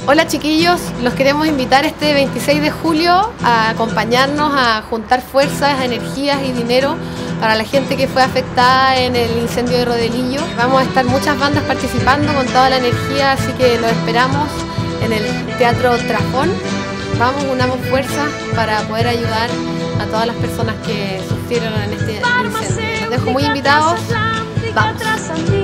Hola chiquillos, los queremos invitar este 26 de julio a acompañarnos, a juntar fuerzas, energías y dinero para la gente que fue afectada en el incendio de Rodelillo. Vamos a estar muchas bandas participando con toda la energía, así que los esperamos en el Teatro Trafón. Vamos, unamos fuerzas para poder ayudar a todas las personas que sufrieron en este incendio. Los dejo muy invitados. Vamos.